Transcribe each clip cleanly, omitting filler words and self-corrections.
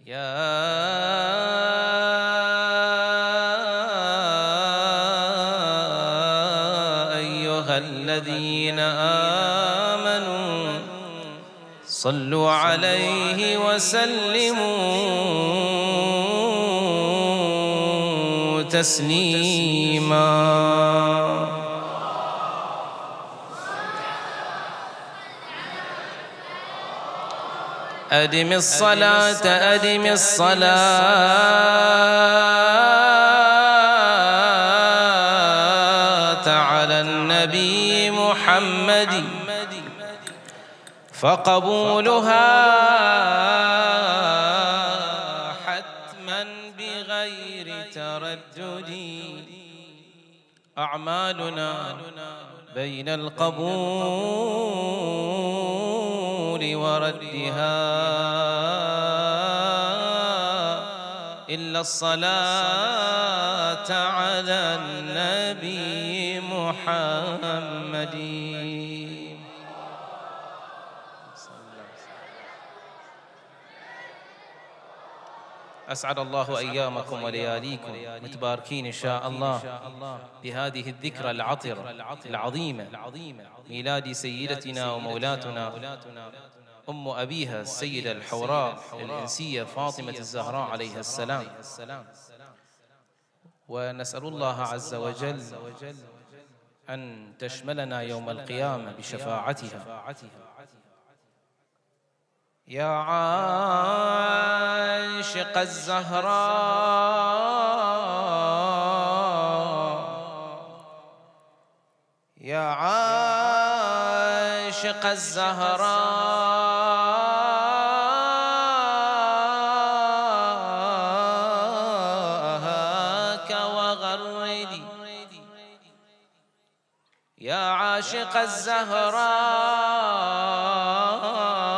يا أيها الذين آمنوا صلوا عليه وسلموا تسليما. أدم الصلاة أدم الصلاة على النبي محمد فقبولها حتما بغير تردد. أعمالنا بين القبول وردها إلا الصلاة على النبي محمد. أسعد الله أيامكم ولياليكم متباركين إن شاء الله بهذه الذكرى العطرة العظيمة، ميلاد سيدتنا ومولاتنا أم أبيها السيدة الحوراء الإنسية فاطمة الزهراء عليها السلام. ونسأل الله عز وجل أن تشملنا يوم القيامة بشفاعتها. يا عاشق الزهراء يا عاشق الزهراء هاك وغردي. يا عاشق الزهراء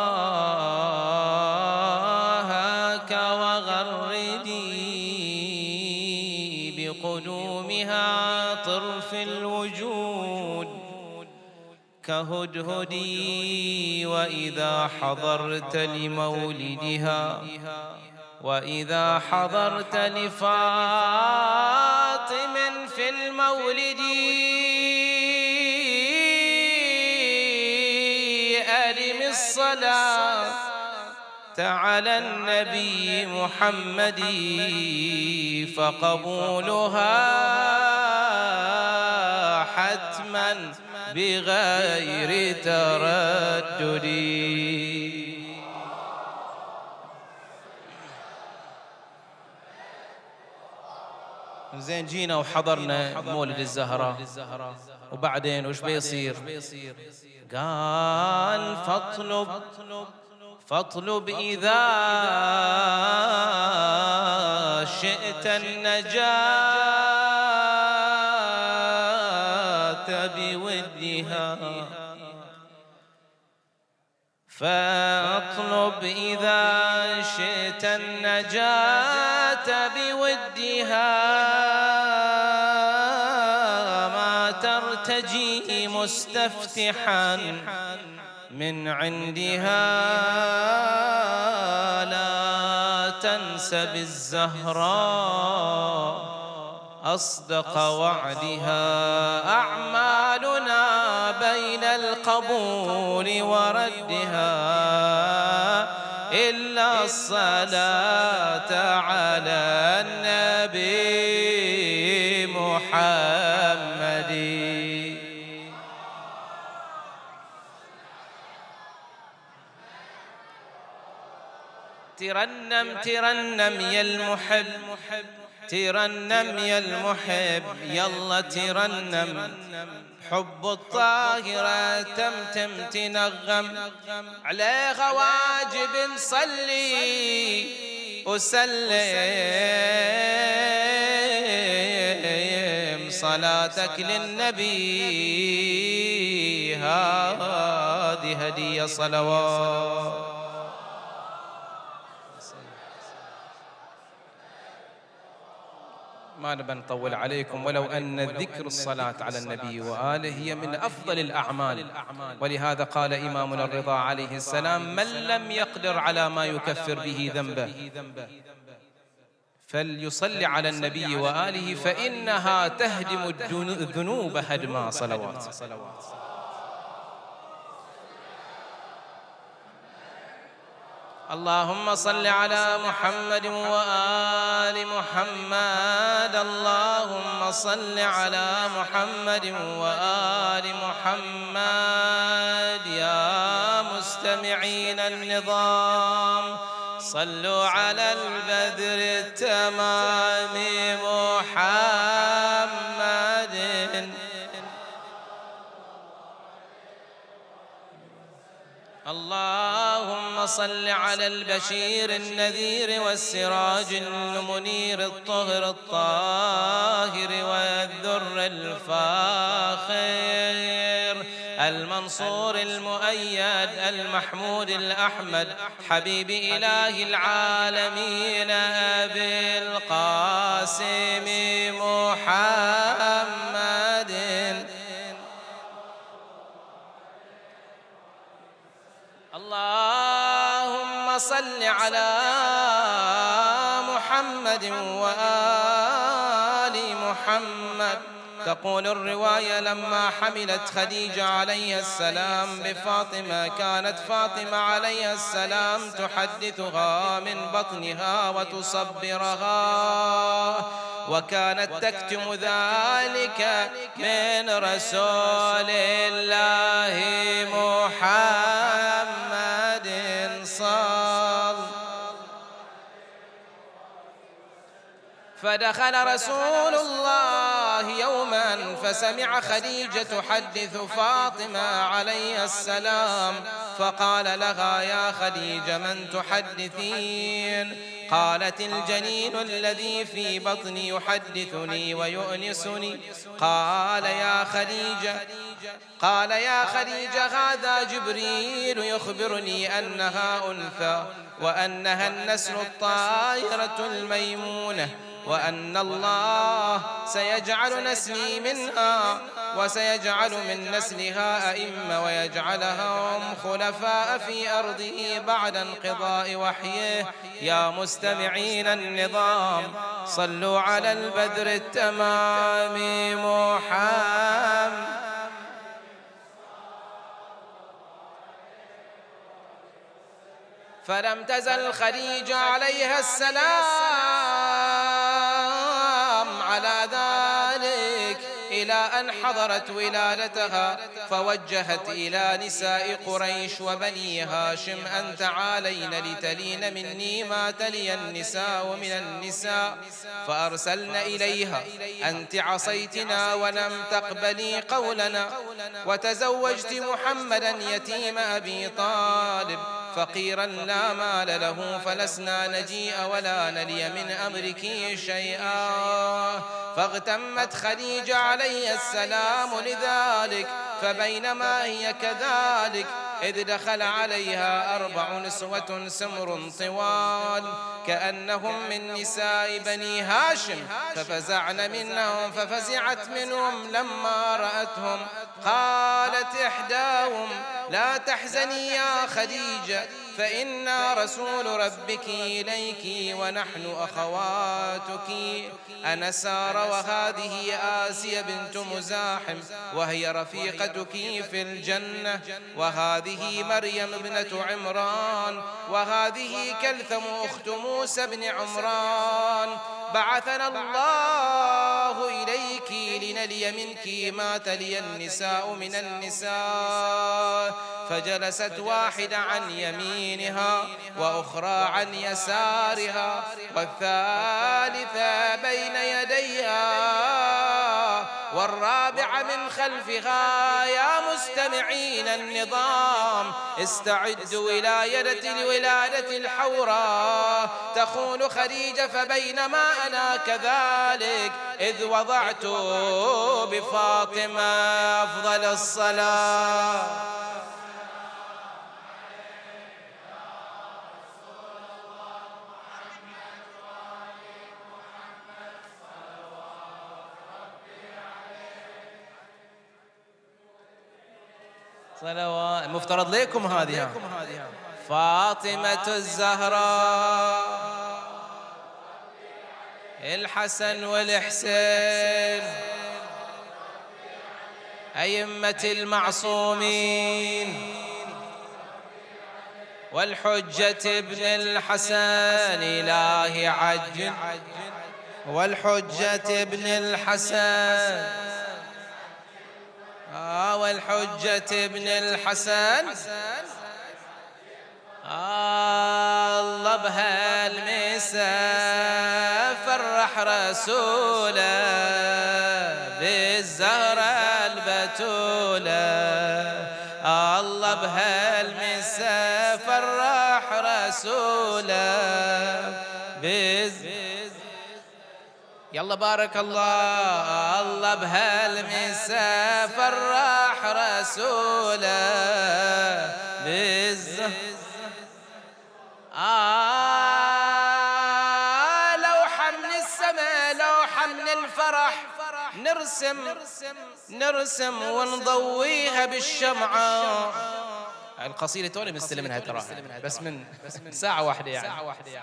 بقدومها طرف الوجود كهدهدي. وإذا حضرت لمولدها وإذا حضرت لفاطم في المولد أدم الصلاة على النبي محمد فقبولها حتما بغير تردد. زين جينا وحضرنا مولد الزهراء، وبعدين وش بيصير؟ قال فاطلب إذا شئت النجاة بودها. فاطلب إذا شئت النجاة بودها ما ترتجي مستفتحا من عندها. لا تنس بالزهراء أصدق وعدها. أعمالنا بين القبول وردها إلا الصلاة على النبي محمد. ترنم ترنم يا المحب ترنم يا المحب يلا ترنم. حب الطاهرة تمتم تنغم عليها واجب صلي وسلم صلاتك للنبي هذه هدية صلوات. ما نبى نطول عليكم، ولو أن ذكر الصلاة على النبي وآله هي من أفضل الأعمال، ولهذا قال إمامنا الرضا عليه السلام: من لم يقدر على ما يكفر به ذنبه فليصلي على النبي وآله فإنها تهدم الذنوب هدما. صلوات. اللهم صل على محمد وآل محمد. اللهم صل على محمد وآل محمد. يا مستمعين النظام، صلوا على البدر التمام محمد. اللهم صل على البشير النذير والسراج المنير الطهر الطاهر والذر الفاخر المنصور المؤيد المحمود الأحمد حبيب إله العالمين أبي القاسم محمد. اللهم صل على محمد وآل محمد. تقول الرواية: لما حملت خديجة عليه السلام بفاطمة، كانت فاطمة عليه السلام تحدثها من بطنها وتصبرها، وكانت تكتم ذلك من رسول الله محمد صلى. فدخل رسول الله يوما فسمع خديجة تحدث فاطمة عليه السلام، فقال لها: يا خديجة من تحدثين؟ قالت: الجنين الذي في بطني يحدثني ويؤنسني. قال: يا خديجة هذا جبريل يخبرني أنها أنثى، وأنها النسل الطائرة الميمونة، وأن الله سيجعل نسلي منها، وسيجعل من نسلها أئمة، ويجعلهم خلفاء في أرضه بعد انقضاء وحيه. يا مستمعين النظام، صلوا على البدر التمام محمد. فلم تزل خديجة عليها السلام على ذلك إلى أن حضرت ولادتها، فوجهت إلى نساء قريش وبني هاشم أن تعالين لتلين مني ما تلي النساء من النساء، فأرسلن إليها: أنت عصيتنا ولم تقبلي قولنا، وتزوجت محمدا يتيم أبي طالب فقيرا لا مال له، فلسنا نجيء ولا نلي من أمرك شيئا. فاغتمت خديجة عليه السلام لذلك، فبينما هي كذلك إذ دخل عليها 4 نسوة سمر طوال كأنهم من نساء بني هاشم، ففزعن منهم، ففزعت منهم لما رأتهم. قالت إحداهم: لا تحزني يا خديجة، فإنا رسول ربك إليك ونحن أخواتك. أنا سارة وهذه آسيا بنت مزاحم وهي رفيقتك في الجنة، وهذه مريم ابنة عمران، وهذه كلثم أخت موسى بن عمران. بعثنا الله إليك لنلي منك ما تلي النساء من النساء. فجلست واحدة عن يمينها وأخرى عن يسارها والثالثة بين يديها والرابعة من خلفها. يا مستمعين النظام، استعدوا إلى الولادة الحوراء. تقول خديجة: فبينما أنا كذلك إذ وضعت بفاطمة أفضل الصلاة. صلوات مفترض لكم هذه. فاطمة الزهراء الحسن والحسين أئمة المعصومين والحجة ابن الحسن إلهي عجل والحجة ابن الحسن والحجة ابن الحسن الله بهالمسا فرح رسوله بالزهرة البتولة الله بهالمسا فرح رسوله يلا بارك الله الله بهالمسا فرح رسوله لوحة من السماء لوحة من الفرح نرسم ونضويها بالشمعة. القصيدة توني مستلمها ترى بس من ساعة واحدة يعني.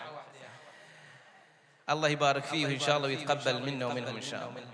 الله يبارك فيه إن شاء الله ويتقبل منا ومنهم إن شاء الله.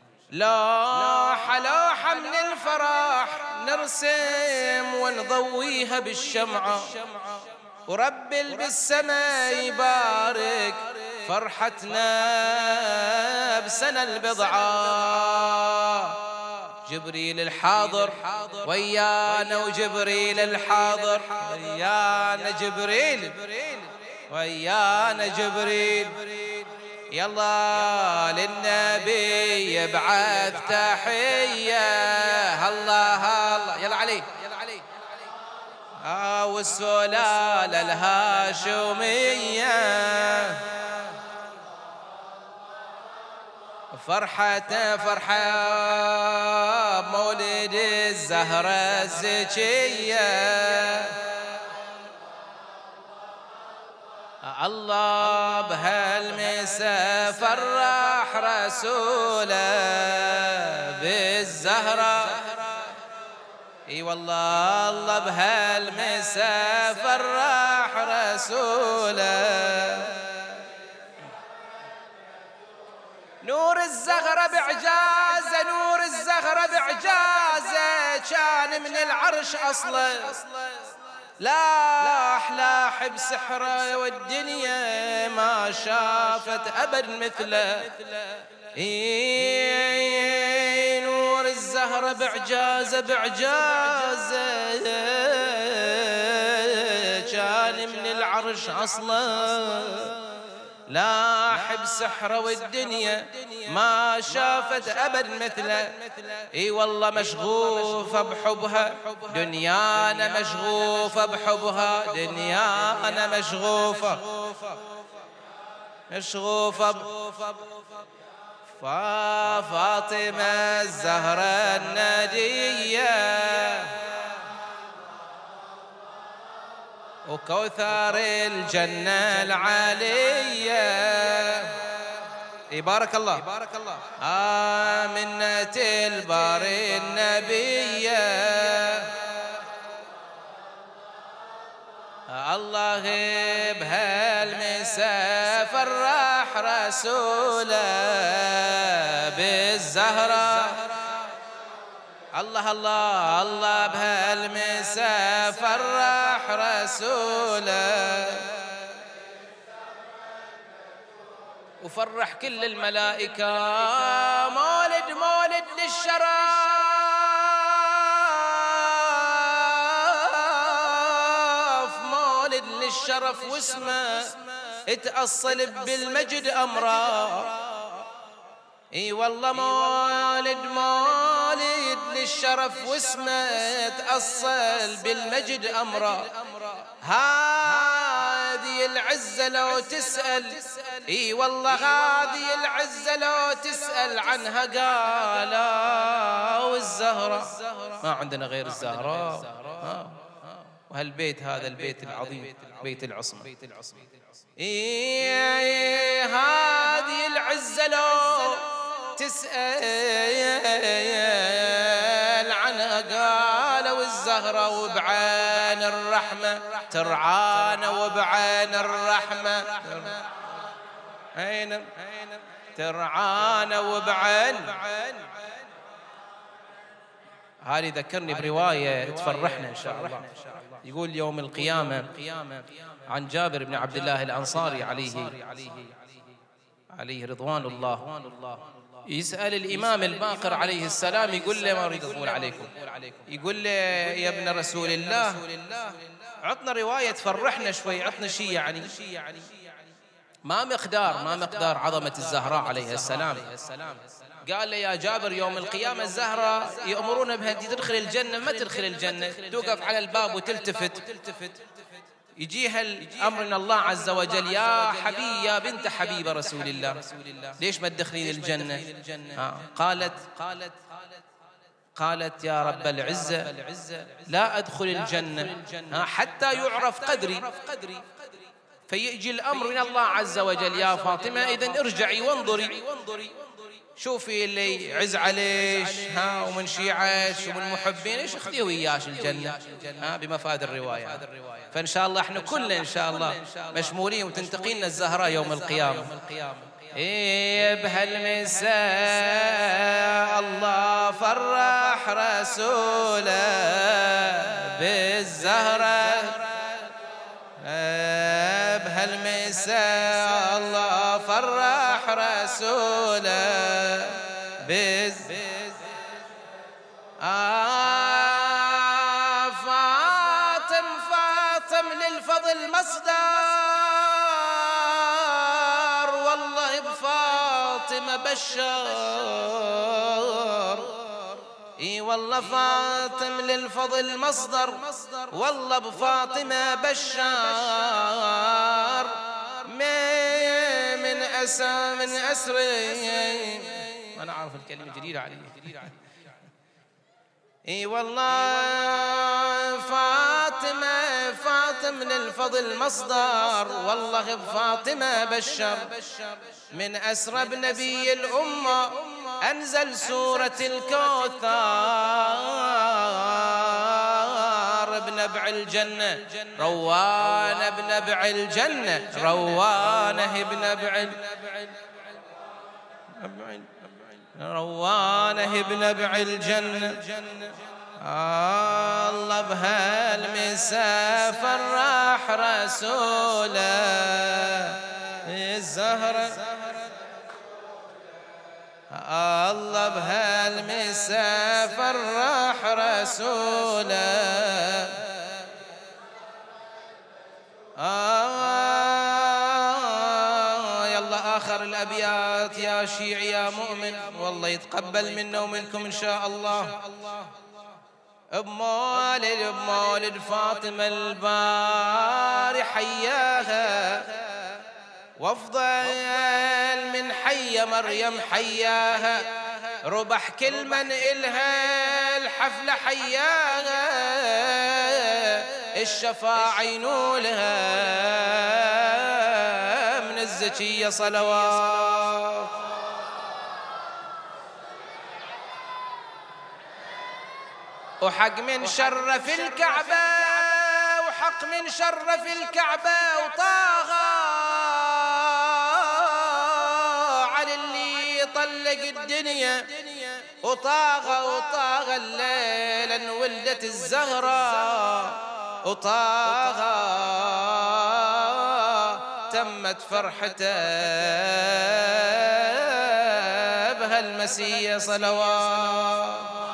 لوحة من الفرح نرسم ونضويها بالشمعة ورب بالسماء يبارك فرحتنا بسنة البضعة. جبريل الحاضر ويانا وجبريل الحاضر ويانا جبريل ويانا جبريل يلا للنبي يبعث تحية الله الله يلا علي والسلالة الهاشمية فرحة بمولد الزهرة الزكية الله بهالمسا فرح رسوله بالزهرة. اي والله الله بهالمسا فرح رسوله. نور الزهرة بعجازه نور الزهرة بعجازه كان من العرش اصلا لاح بسحره والدنيا ما شافت أبد مثله. نور الزهرة بعجازة كان من العرش أصلا لاح بسحره والدنيا ما شافت أبد مثله. اي والله مشغوفة بحبها دنيانا مشغوفة بحبها دنيانا مشغوفة فاطمة الزهراء النادية وكوثر الجنة العالية. بارك الله آمنة البار النبية الله بهالمسا فرح رسوله بالزهرة. الله الله الله بهالمسا فرح رسوله وفرح كل الملائكة. مولد للشرف واسمه اتأصل بالمجد أمره. اي والله مولد للشرف واسمه تأصل بالمجد أمره. هذه العزة لو تسأل اي والله هذه العزة لو تسأل عنها قالوا الزهرة ما عندنا غير الزهراء. وهالبيت هذا البيت العظيم بيت العصمة. هذه العزة لو تسأل عنها قالوا الزهرة الرحمة، ترعانا وبعين الرحمة، ترعانا وبعين. هذه ذكرني برواية تفرحنا إن شاء الله. يقول يوم القيامة عن جابر بن عبد الله الأنصاري عليه رضوان الله، يسأل الإمام الباقر عليه السلام، يقول له، ما أريد أطول عليكم، يقول له يا ابن رسول الله عطنا رواية تفرحنا شوي، عطنا شيء يعني ما مقدار عظمة الزهراء عليه السلام. قال له يا جابر يوم القيامة الزهراء يأمرون بها تدخل الجنة، ما تدخل الجنة، توقف على الباب وتلتفت، يجيها الأمر من الله عز وجل، يا حبيب يا بنت حبيب رسول الله ليش ما تدخلين الجنة؟ قالت يا رب العزة لا أدخل الجنة حتى يعرف قدري. فيجي الأمر من الله عز وجل، يا فاطمة إذن ارجعي وانظري، شوفي اللي يعز عليش ومن شيعش ومن محبين ايش اخذيه وياش الجنة بمفاد الرواية. فإن شاء الله احنا كلنا إن شاء الله مشمولين وتنتقي لنا الزهراء يوم القيامة. بهالمساء الله فرح رسوله بالزهراء، بهالمساء الله فرح رسوله فاطم للفضل مصدر، والله بفاطمة بشار، اي والله فاطم للفضل مصدر، والله بفاطمة بشار، من أسر أنا أعرف الكلمة جديدة علي. اي والله فاطم للفضل مصدر، والله بفاطمة بشر، من أسرى بنبي الأمة أنزل سورة الكوثر بنبع الجنة، روانه بنبع الجنة، روانه بنبع روانه بنبع الجنة. الله بهالمساء فرح رسوله الزهرة، الله بهالمساء فرح رسوله. يلا آخر الأبيات يا شيعي يا مؤمن، والله يتقبل منا ومنكم إن شاء الله. بمولد فاطمة الباري حياها، وافضل من حي مريم حياها، ربح كل من إلها الحفلة حياها، الشفاعة ينولها من الزكية صلوات. وحق من شرف الكعبة، وحق من شرف الكعبة، وطاغى على اللي يطلق الدنيا، وطاغى الليل ان ولدت الزهراء، وطاغى تمت فرحته بهالمسية صلوات.